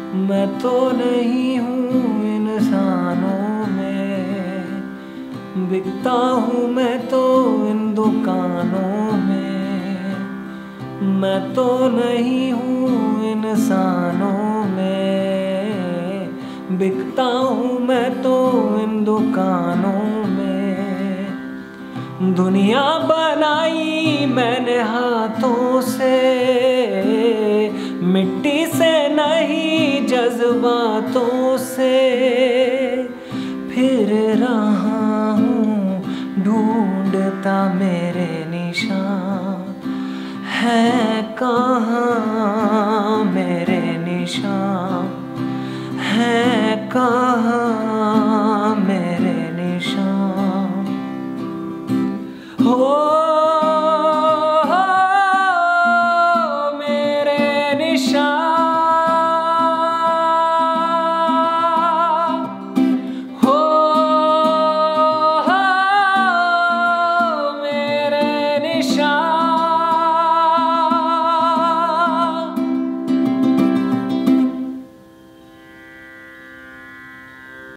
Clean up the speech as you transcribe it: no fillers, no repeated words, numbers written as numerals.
मैं तो नहीं हूँ इंसानों में, बिकता हूँ मैं तो इन दुकानों में। मैं तो नहीं हूँ इंसानों में, बिकता हूँ मैं तो इन दुकानों में। दुनिया बनाई मैंने हाथों से, मिट्टी से नहीं जज्बातों से। फिर रहा हूँ ढूंढता मेरे निशान, है कहाँ मेरे निशान।